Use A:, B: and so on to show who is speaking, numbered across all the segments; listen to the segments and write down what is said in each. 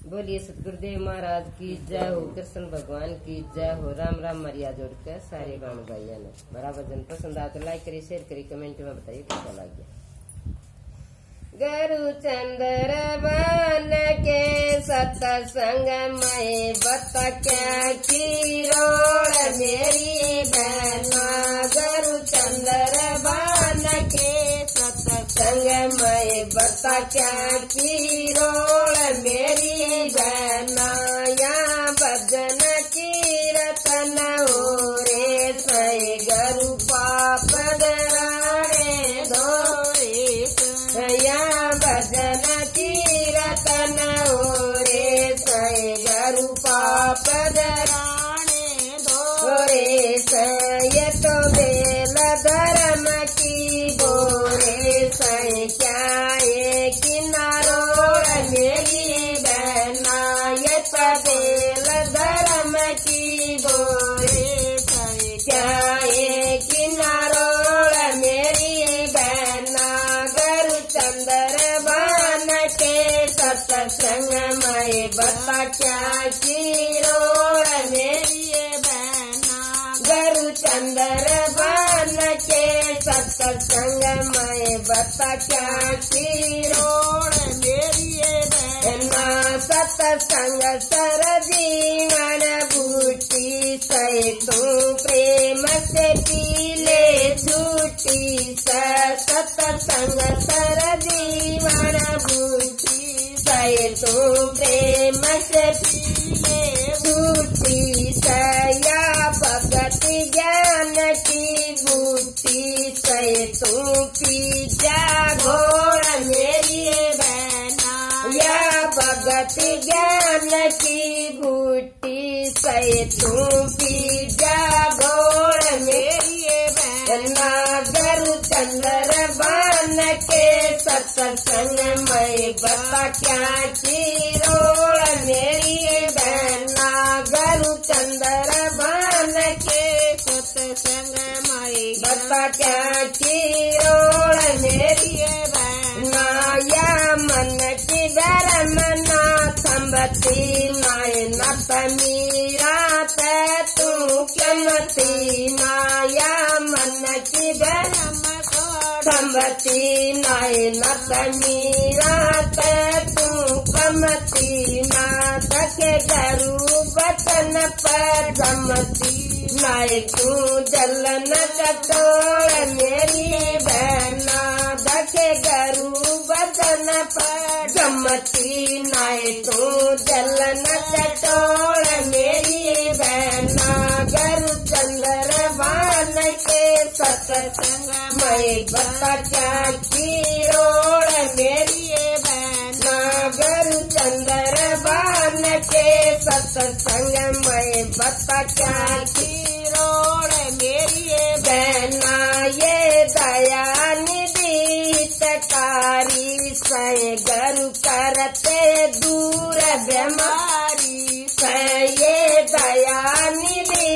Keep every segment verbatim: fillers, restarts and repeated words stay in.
A: बोलिए सतगुरुदेव महाराज की जय हो, कृष्ण भगवान की जय हो। राम राम मरिया जोड़ के सारे गाँव भाइयों ने बड़ा भजन पसंद आया तो लाइक करिए, शेयर करिए, कमेंट में बताइए कैसा लग गया। गुरु चंद्र बन के सत्संग में बत क्या किरोड़ मेरी बहना। गुरु चंद्र बन के सत्संग में बत क्या किरोड़ मेरी बहना। या भजन कीर्तन हो रे सै गुरु पाप दराणे धोरे। या भजन कीर्तन हो रे सै गुरु पाप दराणे धोरे। सै तो बेल धर्म की बोरे सै क्या ये किनारोड़ मेरी बहना। ये बेल धर्म की बोरे सै क्या ये किनारोड़ मेरी बहना। गुरु चंद्र बन के सत्संग में बता क्या किरोड़ मेरी बहना। गुरु चंद्र बन के सत्संग में बता क्या किरोड़ मेरी बहना। सत्संग सर जीवन बूटी सै तू प्रेम से पीले झूठी। सत्संग सर जीवन बूटी सै तू प्रेम से पीले झूठी। सया भगति ज्ञान की बूटी सै तू पी जा घोड़ मेरी बहना। या भगति ज्ञान की बूटी सै तू पी जा घोड़ मेरी बहना। गुरु चंद्र बन के सत्संग में बता क्या किरोड़ मेरी बहना। गुरु चंद्र बन के सत्संग में बता क्या किरोड़ मेरी बहना। या मन की धर्म ना संबती नाय नत मीरा तू कमती नाया। मन की धर्म संबती नाय नत मीरा तू कमती ना। दखे गुरु बचन पर जमती नाय तू जलन चटोड़ मेरी बहना। दखे गुरु बचन पर जमती नाय तू जलन चटोड़ मेरी बहना। गुरु चंद्र बन के सत्संग में बता क्या किरोड़ मेरी बहना। गुरु चंद्र बन के सत्संग में बता क्या किरोड़ मेरी बहना। ये दया निधि हितकारी सै गुरु करते दूर बीमारी। सै ये दया निधि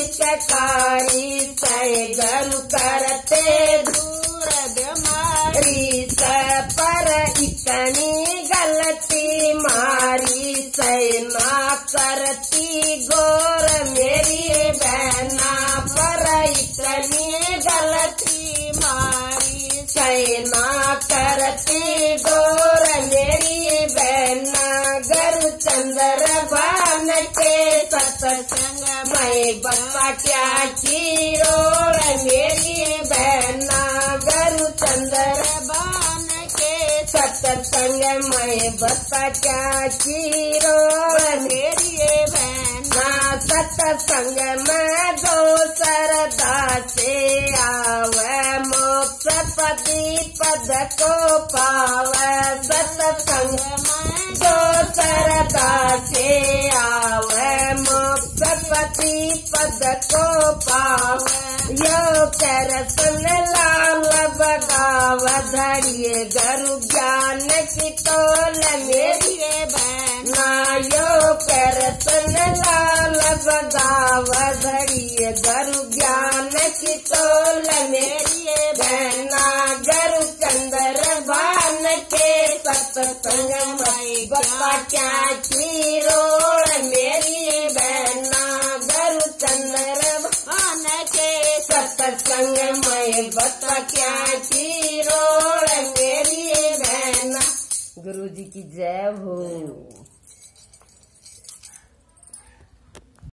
A: हितकारी सै गुरु करते दूर बीमारी। सै पर इतनी गलती मारी सै ना करती गौर मेरी बहना। पर इतनी गलती मारी सै ना करती गौर मेरी बहना। गुरु चंद्र बन के सत्संग में बता क्या किरोड़ मेरी बहना। गुरु चंद्र बन के सत्संग में बता क्या किरोड़ मेरी बहना। सत्संग में दो सरदा से आवे मोक्ष पति पद को पावे। सत्संग में दो सरदा से आवे मोक्ष पति पद को पावे। यो कर सुन लाल बगाव धड़िए गुरु ज्ञान की तोल मेरी बहना। यो कर सुन लाल बगाव धड़िए गुरु ज्ञान की तोल मेरी बहना। गुरु चंद्र बन के सत सत्संग में बप्पा क्या की रोड़ मेरी बहना गुरु चंद्र भान के सत्संग में बप्पा क्या की रोड़ मेरी बहना। गुरु जी की जय हो।